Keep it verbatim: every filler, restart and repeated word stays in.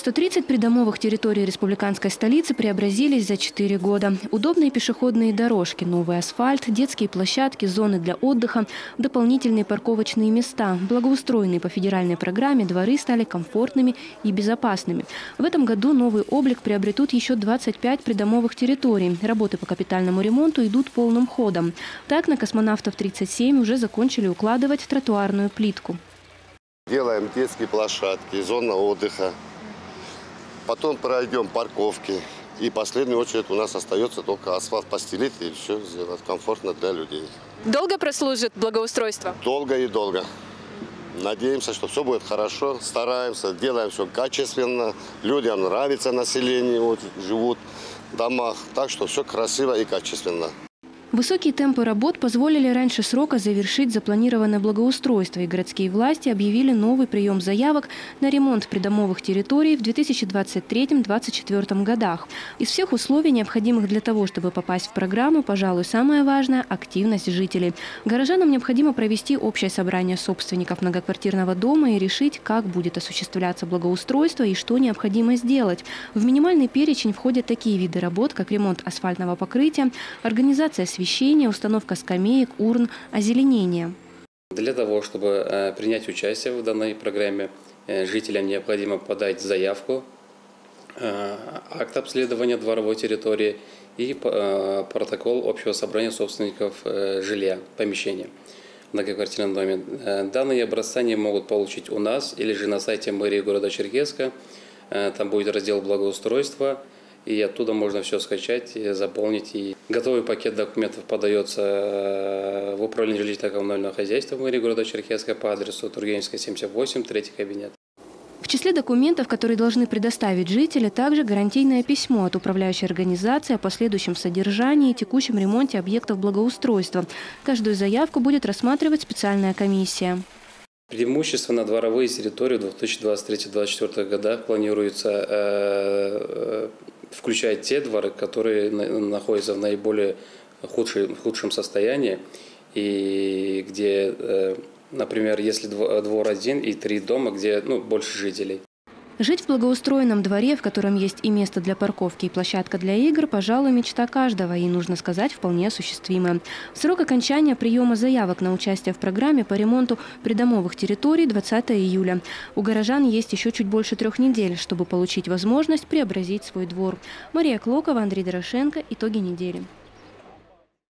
сто тридцать придомовых территорий республиканской столицы преобразились за четыре года. Удобные пешеходные дорожки, новый асфальт, детские площадки, зоны для отдыха, дополнительные парковочные места. Благоустроенные по федеральной программе дворы стали комфортными и безопасными. В этом году новый облик приобретут еще двадцать пять придомовых территорий. Работы по капитальному ремонту идут полным ходом. Так, на Космонавтов тридцать семь уже закончили укладывать тротуарную плитку. Делаем детские площадки, зона отдыха. Потом пройдем парковки. И в последнюю очередь у нас остается только асфальт постелить и все сделать комфортно для людей. Долго прослужит благоустройство? Долго и долго. Надеемся, что все будет хорошо. Стараемся, делаем все качественно. Людям нравится население, вот, живут в домах. Так что все красиво и качественно. Высокие темпы работ позволили раньше срока завершить запланированное благоустройство, и городские власти объявили новый прием заявок на ремонт придомовых территорий в две тысячи двадцать третьем — две тысячи двадцать четвёртом годах. Из всех условий, необходимых для того, чтобы попасть в программу, пожалуй, самое важное – активность жителей. Горожанам необходимо провести общее собрание собственников многоквартирного дома и решить, как будет осуществляться благоустройство и что необходимо сделать. В минимальный перечень входят такие виды работ, как ремонт асфальтного покрытия, организация освещения, освещение, установка скамеек, урн, озеленение. Для того, чтобы принять участие в данной программе, жителям необходимо подать заявку, акт обследования дворовой территории и протокол общего собрания собственников жилья, помещения в многоквартирном доме. Данные образцы они могут получить у нас или же на сайте мэрии города Черкесска. Там будет раздел благоустройства. И оттуда можно все скачать, заполнить. И готовый пакет документов подается в управление жилищно-коммунального хозяйства в мэрии города Черкесска по адресу Тургеневская, семьдесят восемь, третий кабинет. В числе документов, которые должны предоставить жители, также гарантийное письмо от управляющей организации о последующем содержании и текущем ремонте объектов благоустройства. Каждую заявку будет рассматривать специальная комиссия. Преимущественно дворовые территории в две тысячи двадцать третьем — две тысячи двадцать четвёртом годах планируется э, включать те дворы, которые находятся в наиболее худшем, худшем состоянии, и где, э, например, если двор один и три дома, где ну, больше жителей. Жить в благоустроенном дворе, в котором есть и место для парковки, и площадка для игр, пожалуй, мечта каждого, и, нужно сказать, вполне осуществимая. Срок окончания приема заявок на участие в программе по ремонту придомовых территорий – двадцатое июля. У горожан есть еще чуть больше трех недель, чтобы получить возможность преобразить свой двор. Мария Клокова, Андрей Дорошенко. Итоги недели.